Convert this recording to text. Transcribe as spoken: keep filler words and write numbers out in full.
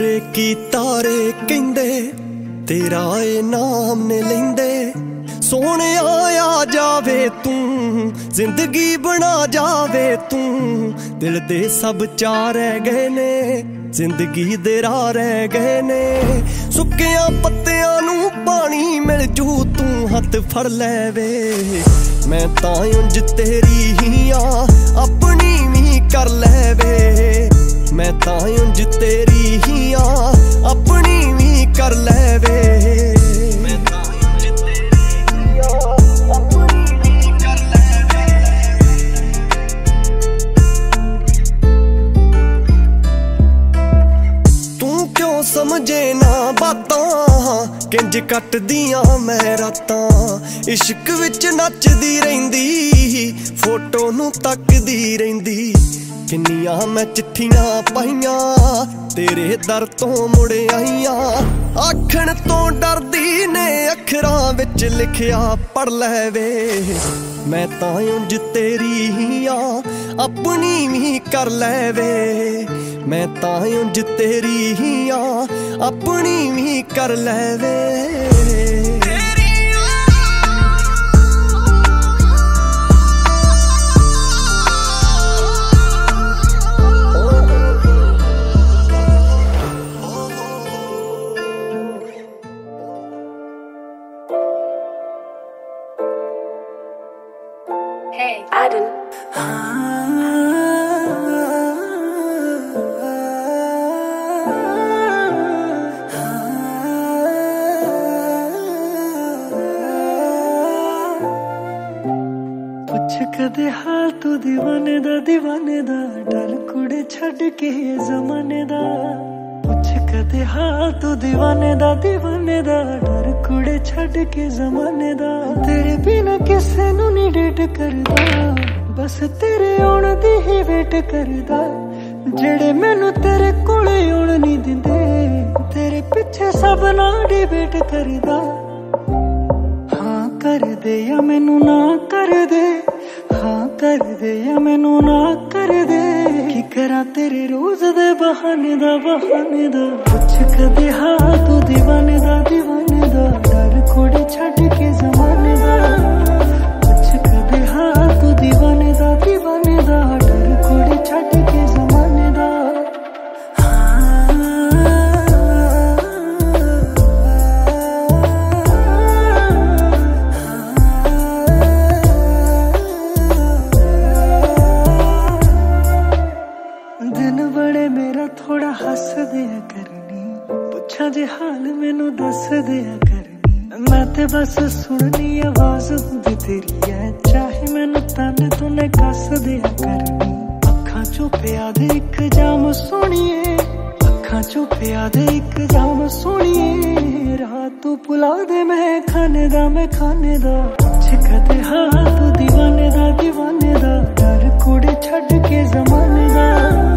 मेरे की तारे कहंदे तेरा ए नाम ने लेंदे। सोने आ जावे तू जिंदगी बना जावे तू। दिल दे सब चाह रह गए ने जिंदगी दे राह रह गए ने। सुक्कियां पत्तियां नू पानी मिल जू तू हथ फड़ ले वे। मैं तां उंज तेरी ही आ अपनी भी कर ले वे। मैं तां उंज तेरी ही आ अपनी भी कर ले वे। समझे ना बातां किंज कट दियां मैं रातां। इश्क विच नचदी रहिंदी फोटो नू तकदी रहिंदी। किन्नियां मैं चिट्ठियां पाइयां तेरे दर तो मुड़ आईयां। आखण तो डरदी ने अखरां विच लिखिया पढ़ ले वे। मैं तां उंज तेरी ही आ अपनी भी कर ले वे। मैं तां उंज तेरी ही आ अपनी भी कर ले वे। Hey, Adam. पुछ कदे हाल तू दीवाने दा दीवाने दा। डर कुड़े छड़ के जमाने दा। पुछ कदे हाल तू दीवाने दा दीवाने दा। डर कुड़े छड़ के जमाने दा। तेरे बिना किसे नू नी डेट करदा बस तेरे आउण दी ही वेट करदा। जेड़े मैनू तेरे कोले आउण नी दिंदे तेरे पिछे सब ना डिबेट करदा। हाँ कर दे या मैनू ना कर दे। हाँ कर दे या मैनू ना कर दे। की करा तेरे रोज दे बहाने दा बहाने दा। पुछ कदे हाँ तू दीवाने दा दीवाने दा। डर कोड़े छड़ के जमाने दा। पुछ कदे हाँ तू दीवाने दा दीवाने दा। डर कोड़े छड़ के जमाने दा। दिन बड़े मेरा थोड़ा हस दिया करनी। पुछा जे हाल मैनू दस दिया करनी। मैं ते बस सुननी आवाज हुंदी तेरी है। चाहे मैनू तन तूने कस दिया करनी। अखां चों पिया दे इक जाम सोहणीए। अखां चों पिया दे इक जाम सोहणीए। रात तू पुला दे मैं खाने दा मैं खाने दा। पुछ कदे हाँ तू दीवाने दा दीवाने दा। डर कुड़े छड़ के जमाने दा।